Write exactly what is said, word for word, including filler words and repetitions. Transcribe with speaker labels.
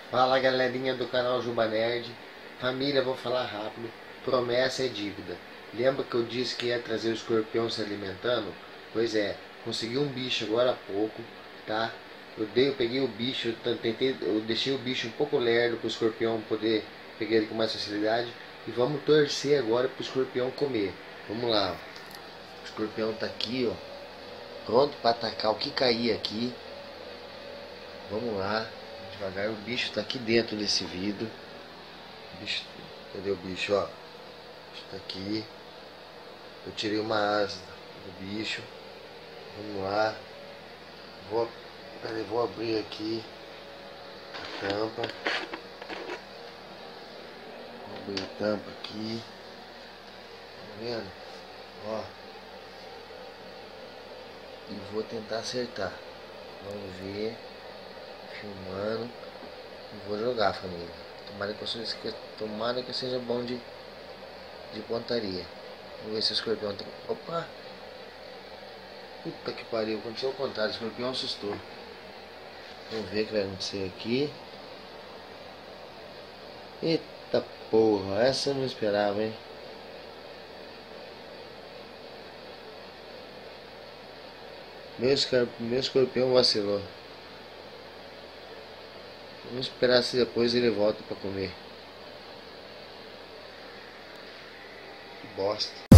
Speaker 1: Fala galerinha do canal Juba Nerd. Família, vou falar rápido. Promessa é dívida. Lembra que eu disse que ia trazer o escorpião se alimentando? Pois é, consegui um bicho agora há pouco, tá? Eu, dei, eu peguei o bicho, eu, tentei, eu deixei o bicho um pouco lerdo para o escorpião poder pegar ele com mais facilidade. E vamos torcer agora para o escorpião comer. Vamos lá, ó. O escorpião tá aqui, ó, pronto para atacar o que cair aqui. Vamos lá, devagar. O bicho tá aqui dentro desse vidro. O bicho, cadê o bicho? Ó, o bicho tá aqui. Eu tirei uma asa do bicho. Vamos lá. Vou, peraí, vou abrir aqui a tampa. Vou abrir a tampa aqui. Tá vendo? Ó. E vou tentar acertar. Vamos ver. Filmando. E vou jogar, família. Tomara que eu seja, tomara que eu seja bom de, de pontaria. Vamos ver se o escorpião tem. Opa! Puta que pariu, aconteceu o contrário, o escorpião assustou. Vamos ver o que vai acontecer aqui. Eita porra, essa eu não esperava, hein? Meu, meu escorpião vacilou. Vamos esperar se depois ele volta pra comer. Que bosta.